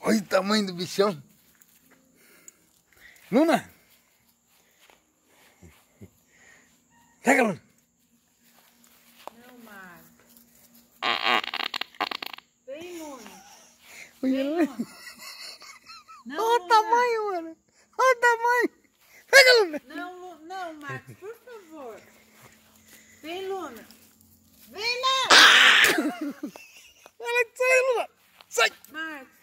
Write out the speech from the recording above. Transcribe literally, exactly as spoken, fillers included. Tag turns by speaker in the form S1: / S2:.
S1: Olha o tamanho do bichão. Luna. Pega, Luna.
S2: Não, Marcos. Vem, Luna.
S1: Olha,
S2: Luna. Não,
S1: olha o
S2: Luna.
S1: tamanho, mano. Olha o tamanho. Pega, Luna.
S2: Não, Lu... não, Marcos, por favor. Vem, Luna. Vem lá.
S1: Ela sai, Luna. Sai.
S2: Marcos.